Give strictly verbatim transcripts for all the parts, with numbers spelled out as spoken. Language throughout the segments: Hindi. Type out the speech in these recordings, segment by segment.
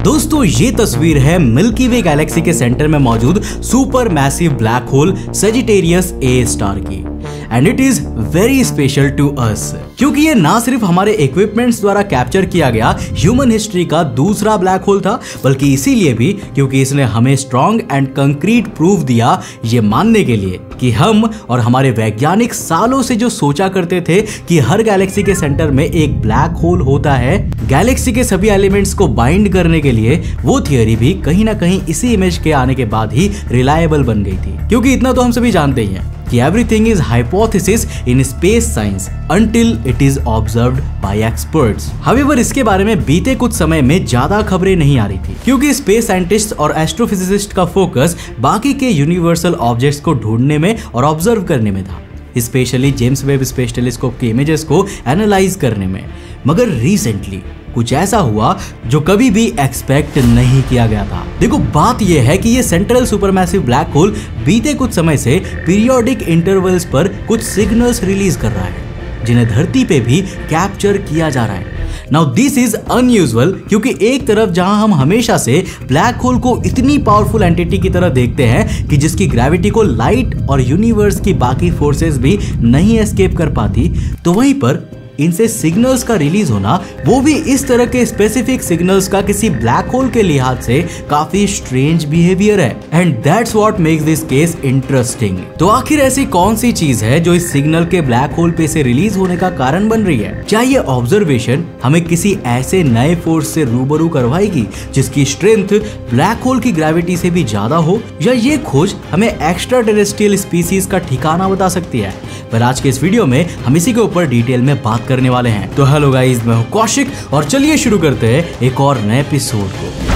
दोस्तों ये तस्वीर है मिल्की वे गैलेक्सी के सेंटर में मौजूद super massive black hole Sagittarius A star की। And it is very special to us क्योंकि ये ना सिर्फ हमारे इक्विपमेंट्स द्वारा कैप्चर किया गया ह्यूमन हिस्ट्री का दूसरा ब्लैक होल था, बल्कि इसीलिए भी क्योंकि इसने हमें स्ट्रॉन्ग एंड कंक्रीट प्रूफ दिया ये मानने के लिए कि हम और हमारे वैज्ञानिक सालों से जो सोचा करते थे कि हर गैलेक्सी के सेंटर में एक ब्लैक होल होता है, गैलेक्सी के सभी एलिमेंट्स को बाइंड करने के लिए, वो थियरी भी कहीं ना कहीं इसी इमेज के आने के बाद ही रिलायबल बन गई थी। क्योंकि इतना तो हम सभी जानते ही हैं कि everything is hypothesis in space science until it is observed by experts. However इसके बारे में बीते कुछ समय में ज्यादा खबरें नहीं आ रही थी क्योंकि स्पेस साइंटिस्ट और एस्ट्रोफिजिसिस्ट का फोकस बाकी के यूनिवर्सल ऑब्जेक्ट्स को ढूंढने में और ऑब्जर्व करने में था, specially James Webb space telescope के इमेजेस को एनालाइज करने में। मगर रिसेंटली कुछ ऐसा हुआ जो कभी भी एक्सपेक्ट नहीं किया गया था। देखो बात यह है कि ये सेंट्रल सुपरमैसिव ब्लैक होल बीते कुछ समय से पीरियोडिक इंटरवल्स पर कुछ सिग्नल्स रिलीज कर रहा है जिन्हें धरती पे भी कैप्चर किया जा रहा है। नाउ दिस इज अनयूजुअल क्योंकि एक तरफ जहां हम हमेशा से ब्लैक होल को इतनी पावरफुल एंटिटी की तरह देखते हैं कि जिसकी ग्रेविटी को लाइट और यूनिवर्स की बाकी फोर्सेस भी नहीं एस्केप कर पाती, तो वहीं पर इनसे सिग्नल्स का रिलीज होना, वो भी इस तरह के स्पेसिफिक सिग्नल्स का, किसी ब्लैक होल के लिहाज से काफी स्ट्रेंज बिहेवियर है। And that's what makes this case interesting. तो आखिर ऐसी कौन सी चीज है जो इस सिग्नल के ब्लैक होल पे से रिलीज होने का कारण बन रही है? क्या ये ऑब्जर्वेशन हमें किसी ऐसे नए फोर्स से रूबरू करवाएगी जिसकी स्ट्रेंथ ब्लैक होल की ग्रेविटी से भी ज्यादा हो, या ये खोज हमें एक्स्ट्रा टेरेस्ट्रियल स्पीसीज का ठिकाना बता सकती है? पर आज के इस वीडियो में हम इसी के ऊपर डिटेल में बात करने वाले हैं। तो हेलो गाइस, मैं हूं कौशिक और चलिए शुरू करते हैं एक और नए एपिसोड को।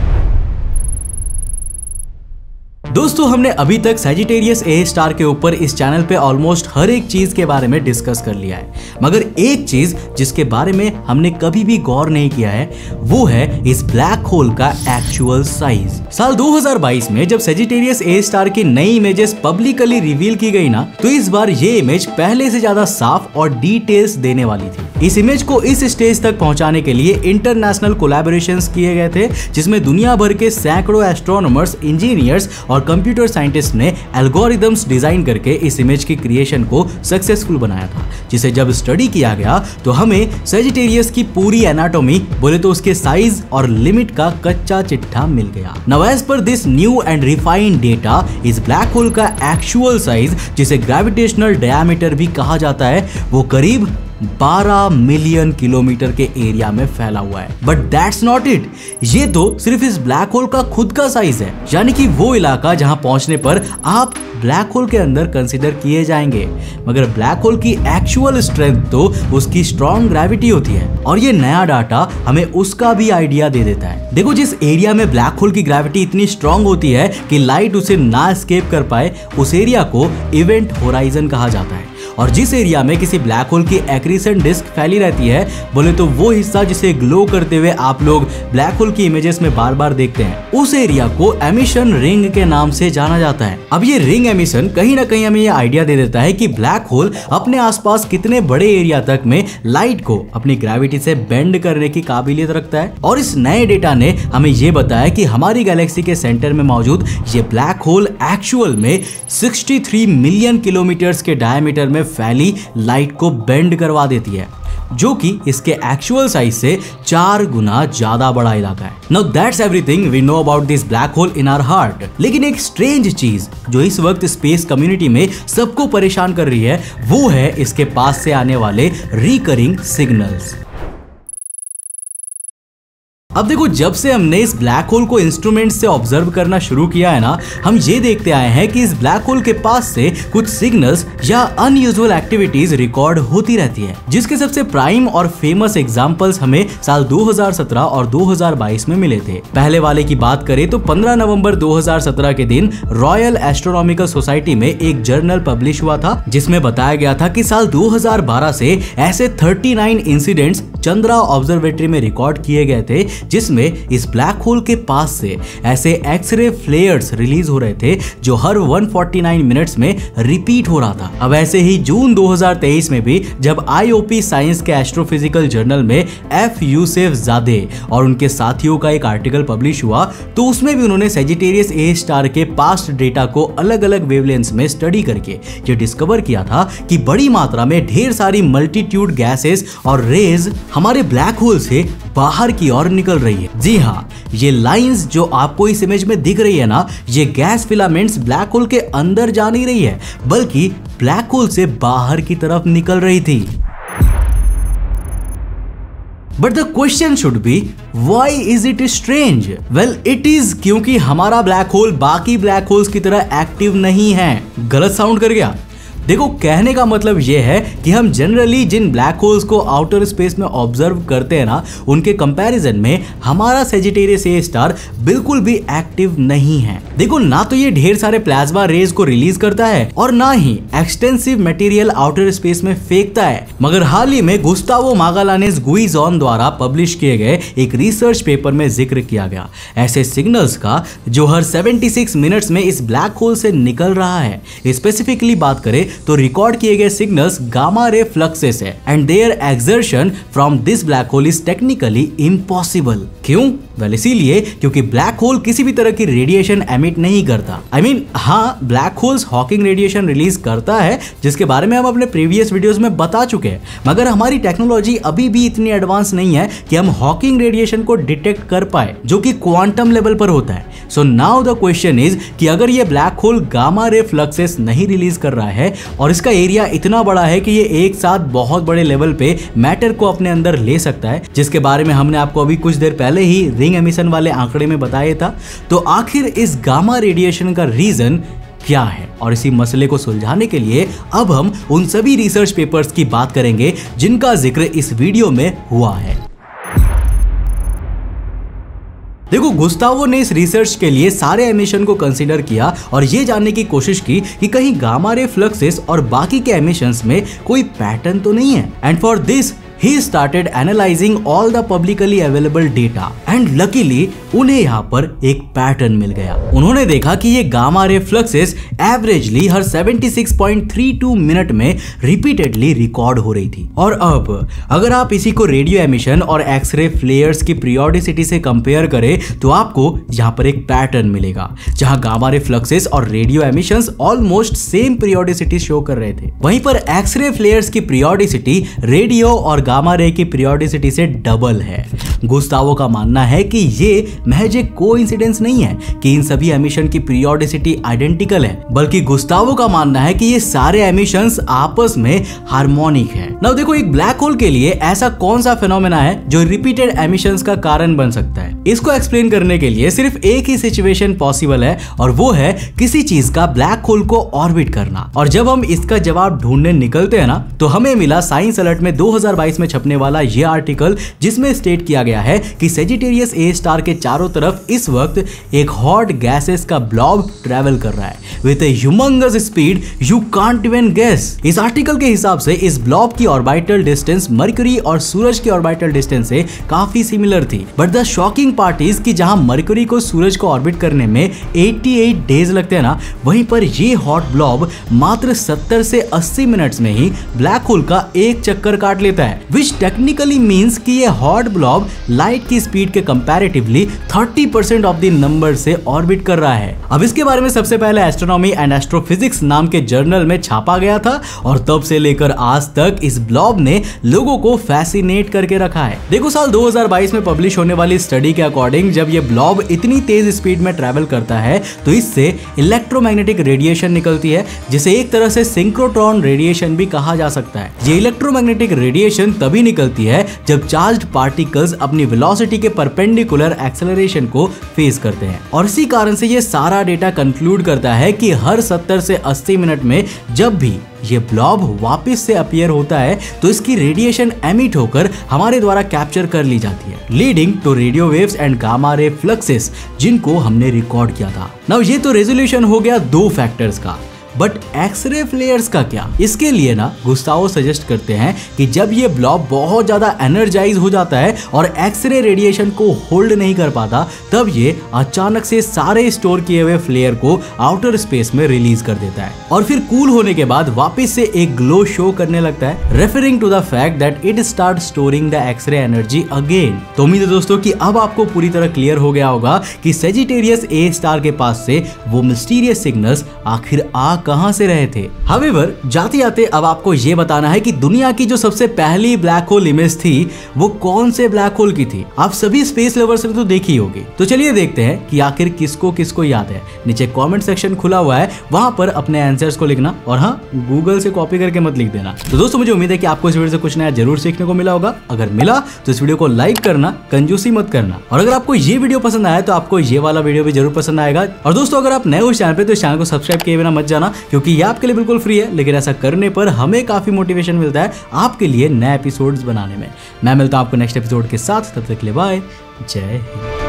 दोस्तों हमने अभी तक सेजिटेरियस ए स्टार के ऊपर इस चैनल पे ऑलमोस्ट हर एक चीज के बारे में डिस्कस कर लिया है, मगर एक चीज जिसके बारे में हमने कभी भी गौर नहीं किया है वो है इस ब्लैक होल का एक्चुअल साइज। साल दो हज़ार बाईस में जब सेजिटेरियस ए स्टार की नई इमेजेस पब्लिकली रिवील की गई ना, तो इस बार ये इमेज पहले से ज्यादा साफ और डिटेल्स देने वाली थी। इस इमेज को इस स्टेज तक पहुंचाने के लिए इंटरनेशनल कोलैबोरेशंस किए गए थे जिसमें दुनिया भर के सैकड़ों एस्ट्रोनॉमर्स, इंजीनियर्स और कंप्यूटर साइंटिस्ट ने एल्गोरिदम्स डिजाइन करके इस इमेज की क्रिएशन को सक्सेसफुल बनाया था, जिसे जब स्टडी किया गया तो हमें सेजिटेरियस की पूरी एनाटॉमी, बोले तो उसके साइज और लिमिट का कच्चा चिट्ठा मिल गया। Now as per this new and refined data, इस ब्लैक होल का एक्चुअल साइज, जिसे ग्रेविटेशनल डायमीटर भी कहा जाता है, वो करीब बारह मिलियन किलोमीटर के एरिया में फैला हुआ है। बट दैट्स नॉट इट, ये तो सिर्फ इस ब्लैक होल का खुद का साइज है, यानी कि वो इलाका जहां पहुंचने पर आप ब्लैक होल के अंदर कंसीडर किए जाएंगे। मगर ब्लैक होल की एक्चुअल स्ट्रेंथ तो उसकी स्ट्रॉन्ग ग्रेविटी होती है, और ये नया डाटा हमें उसका भी आइडिया दे देता है। देखो जिस एरिया में ब्लैक होल की ग्रेविटी इतनी स्ट्रॉन्ग होती है कि लाइट उसे ना एस्केप कर पाए, उस एरिया को इवेंट होराइजन कहा जाता है। और जिस एरिया में किसी ब्लैक होल की एक्रीसेंट डिस्क फैली रहती है, बोले तो वो हिस्सा जिसे ग्लो करते हुए आप लोग ब्लैक होल की इमेजेस में बार बार देखते हैं, उस एरिया को एमिशन रिंग के नाम से जाना जाता है। अब ये रिंग एमिशन कहीं ना कहीं हमें ये आइडिया दे देता है कि ब्लैक होल अपने आसपास कितने बड़े एरिया तक में लाइट को अपनी ग्रेविटी से बेंड करने की काबिलियत रखता है। और इस नए डेटा ने हमें ये बताया कि हमारी गैलेक्सी के सेंटर में मौजूद ये ब्लैक होल एक्चुअल में तिरसठ मिलियन किलोमीटर्स के डायमीटर में फैली लाइट को बेंड करवा देती है, जो कि इसके एक्चुअल साइज से चार गुना ज्यादा बड़ा इलाका है। Now that's everything we know about this black hole in our heart. लेकिन एक स्ट्रेंज चीज जो इस वक्त स्पेस कम्युनिटी में सबको परेशान कर रही है वो है इसके पास से आने वाले रिकरिंग सिग्नल्स। अब देखो जब से हमने इस ब्लैक होल को इंस्ट्रूमेंट से ऑब्जर्व करना शुरू किया है ना, हम ये देखते आए हैं कि इस ब्लैक होल के पास से कुछ सिग्नल्स या अनयूजुअल एक्टिविटीज रिकॉर्ड होती रहती है, जिसके सबसे प्राइम और फेमस एग्जांपल्स हमें साल दो हज़ार सत्रह और दो हज़ार बाईस में मिले थे। पहले वाले की बात करें तो पंद्रह नवंबर दो हज़ार सत्रह के दिन रॉयल एस्ट्रोनॉमिकल सोसाइटी में एक जर्नल पब्लिश हुआ था जिसमें बताया गया था कि साल दो हज़ार बारह से ऐसे उनतालीस इंसिडेंट्स चंद्रा ऑब्जर्वेटरी में रिकॉर्ड किए गए थे जिसमें इस ब्लैक होल के पास से ऐसे एक्सरे फ्लेयर्स रिलीज हो रहे थे जो हर एक सौ उनचास मिनट्स में रिपीट हो रहा था। अब ऐसे ही जून दो हज़ार तेईस में भी जब आई ओ पी साइंस के एस्ट्रोफिजिकल जर्नल में एफ यूसेफ जादे और उनके साथियों का एक आर्टिकल पब्लिश हुआ तो उसमें भी उन्होंने सैजिटेरियस ए स्टार के पास्ट डेटा को अलग अलग वेवलेंथ्स में स्टडी करके ये डिस्कवर किया था कि बड़ी मात्रा में ढेर सारी मल्टीट्यूड गैसेस और रेज हमारे ब्लैक होल से बाहर की ओर निकल रही है। जी हाँ, ये लाइंस जो आपको इस इमेज में दिख रही है ना, ये गैस फिलामेंट्स ब्लैक होल के अंदर जा नहीं रही है बल्कि ब्लैक होल से बाहर की तरफ निकल रही थी। But the question should be, why is it strange? Well, it is क्योंकि हमारा ब्लैक होल बाकी ब्लैक होल्स की तरह एक्टिव नहीं है। गलत साउंड कर गया? देखो, कहने का मतलब यह है कि हम जनरली जिन ब्लैक होल्स को आउटर स्पेस में ऑब्जर्व करते हैं ना, उनके कंपैरिजन में हमारा सैजिटेरियस ए स्टार बिल्कुल भी एक्टिव नहीं है। देखो, ना तो ये ढेर सारे प्लाज्मा रेज को रिलीज करता है और ना ही एक्सटेंसिव मटेरियल आउटर स्पेस में फेंकता है। मगर हाल ही में गुस्तावो मागालानेस गुइजॉन द्वारा पब्लिश किए गए एक रिसर्च पेपर में जिक्र किया गया ऐसे सिग्नल्स का जो हर छिहत्तर मिनट्स में इस ब्लैक होल से निकल रहा है। स्पेसिफिकली बात करें तो रिकॉर्ड किए गए सिग्नल्स गामा रे फ्लक्सेस है and their exertion from this black hole is technically impossible. क्यों? वेल, इसीलिए क्योंकि ब्लैक होल किसी भी तरह की रेडिएशन एमिट नहीं करता। आई I मीन mean, हाँ, black holes Hawking radiation release करता है जिसके बारे में हम अपने प्रीवियस वीडियोस में बता चुके हैं, मगर हमारी टेक्नोलॉजी अभी भी इतनी एडवांस नहीं है कि हम हॉकिंग रेडिएशन को डिटेक्ट कर पाए जो कि क्वांटम लेवल पर होता है। So now the question is कि अगर ये black hole gamma ray fluxes नहीं रिलीज कर रहा है और इसका एरिया इतना बड़ा है कि ये एक साथ बहुत बड़े लेवल पे मैटर को अपने अंदर ले सकता है, जिसके बारे में हमने आपको अभी कुछ देर पहले ही रिंग एमिशन वाले आंकड़े में बताया था, तो आखिर इस गामा रेडिएशन का रीजन क्या है? और इसी मसले को सुलझाने के लिए अब हम उन सभी रिसर्च पेपर्स की बात करेंगे जिनका जिक्र इस वीडियो में हुआ है। देखो, गुस्तावो ने इस रिसर्च के लिए सारे एमिशन को कंसीडर किया और ये जानने की कोशिश की कि कहीं गामा रे फ्लक्सेस और बाकी के एमिशंस में कोई पैटर्न तो नहीं है। And for this he started analyzing all the publicly available data and luckily उन्हें यहाँ पर एक पैटर्न मिल गया। उन्होंने देखा कि ये गामा रे फ्लक्सेस एवरेजली हर छिहत्तर पॉइंट तीन दो मिनट में रिपीटेडली रिकॉर्ड हो रही थी। और अब अगर आप इसी को रेडियो एमिशन और एक्सरे फ्लेयर्स की पीरियोडिसिटी से कंपेयर करें तो आपको यहाँ पर एक पैटर्न मिलेगा जहाँ गामा रे फ्लक्सेस और radio emissions almost same periodicity show कर रहे थे। वहीं पर एक्सरे फ्लेयर्स की पीरियोडिसिटी रेडियो और गामा रे की पीरियोडिसिटी से डबल है। गुस्तावो का मानना है कि ये महज एक कोइंसिडेंस नहीं है कि इन सभी एमिशन की पीरियोडिसिटी आइडेंटिकल है, बल्कि गुस्तावो का मानना है कि ये सारे एमिशंस आपस में हार्मोनिक है। नाउ देखो, एक ब्लैक होल के लिए ऐसा कौन सा फिनोमेना है जो रिपीटेड एमिशंस का कारण बन सकता है? इसको एक्सप्लेन करने के लिए सिर्फ एक ही सिचुएशन पॉसिबल है और वो है किसी चीज का ब्लैक होल को ऑर्बिट करना। और जब हम इसका जवाब ढूंढने निकलते हैं ना, तो हमें मिला साइंस अलर्ट में दो हज़ार बाईस में छपने वाला ये आर्टिकल जिसमें स्टेट किया गया है कि सैजिटेरियस ए स्टार के चारों तरफ इस वक्त एक हॉट गैसेस का ब्लॉब ट्रैवल कर रहा है with a humongous speed you can't even guess. इस आर्टिकल के हिसाब से इस ब्लॉब की ऑर्बिटल डिस्टेंस मरकरी और सूरज की ऑर्बिटल डिस्टेंस से काफी सिमिलर थी, but the shocking part is कि जहां मरकरी को सूरज को ऑर्बिट करने में अट्ठासी डेज लगते हैं ना, वहीं पर ये हॉट ब्लॉब मात्र सत्तर से अस्सी मिनट्स में ही ब्लैक होल का एक चक्कर काट लेता है, विच टेक्निकली मीन्स कि ये हॉट ब्लॉब लाइट की स्पीड के कंपैरेटिवली तीस परसेंट ऑफ द नंबर से ऑर्बिट कर रहा है। अब इसके बारे में सबसे पहले एस्ट्रोनॉमी एंड एस्ट्रोफिजिक्स नाम के जर्नल में छापा गया था और तब से लेकर आज तक इस ब्लॉब ने लोगों को फैसिनेट करके रखा है। देखो, साल दो हज़ार बाईस में पब्लिश होने वाली स्टडी के अकॉर्डिंग जब ये ब्लॉब इतनी तेज स्पीड में ट्रैवल करता है तो इससे इलेक्ट्रोमैग्नेटिक रेडिएशन निकलती है, जिसे एक तरह से सिंक्रोट्रॉन रेडिएशन भी कहा जा सकता है। ये इलेक्ट्रोमैग्नेटिक रेडिएशन तभी निकलती है जब चार्ज्ड पार्टिकल्स अपनी वेलोसिटी के परपेंडिकुलर एक्सेलरेशन को फेस करते हैं, और इसी कारण से ये सारा डेटा कंक्लूड करता है कि हर सत्तर से अस्सी मिनट में जब भी ये ब्लॉब वापस से अपीयर होता है तो इसकी रेडिएशन एमिट होकर हमारे द्वारा कैप्चर कर ली जाती है, leading to radio waves and gamma ray fluxes जिनको हमने रिकॉर्ड किया था। नाउ ये तो रेजोल्यूशन हो गया दो फैक्टर्स का। बट एक्सरे फ्लेयर्स का क्या? इसके लिए ना गुस्तावो सजेस्ट करते हैं कि जब ये ब्लॉब बहुत ज्यादा एनर्जाइज हो जाता है और एक्सरे रेडिएशन को होल्ड नहीं कर पाता, तब ये अचानक से सारे स्टोर किए हुए फ्लेयर को आउटर स्पेस में रिलीज कर देता है और फिर कूल होने के बाद वापस से एक ग्लो शो करने लगता है, referring to the fact that it start storing the x ray energy again. तो उम्मीद है दोस्तों कि अब आपको पूरी तरह क्लियर हो गया होगा कि सेजिटेरियस ए स्टार के पास से वो मिस्टीरियस सिग्नल्स आखिर आ कहां से रहे थे। हावेवर जाते जाते अब आपको ये बताना है कि दुनिया की जो सबसे पहली ब्लैक होल इमेज थी वो कौन से ब्लैक होल की थी। आप सभी स्पेस लवर्स ने तो देखी होगी, तो चलिए देखते हैं कि आखिर किसको किसको याद है। नीचे कमेंट सेक्शन खुला हुआ है, वहां पर अपने आंसर्स को लिखना और हाँ, गूगल से कॉपी करके मत लिख देना। तो दोस्तों मुझे उम्मीद है कि आपको इस वीडियो से कुछ नया जरूर सीखने को मिला होगा। अगर मिला तो इस वीडियो को लाइक करना, कंजूसी मत करना। और अगर आपको ये वीडियो पसंद आया तो आपको ये वाला वीडियो भी जरूर पसंद आएगा। और दोस्तों अगर आप नए हो चैनल पे तो इस चैनल को सब्सक्राइब किए बिना मत जाना, क्योंकि ये आपके लिए बिल्कुल फ्री है, लेकिन ऐसा करने पर हमें काफी मोटिवेशन मिलता है आपके लिए नए एपिसोड्स बनाने में। मैं मिलता हूं आपको नेक्स्ट एपिसोड के साथ, तब तक के लिए बाय, जय हिंद।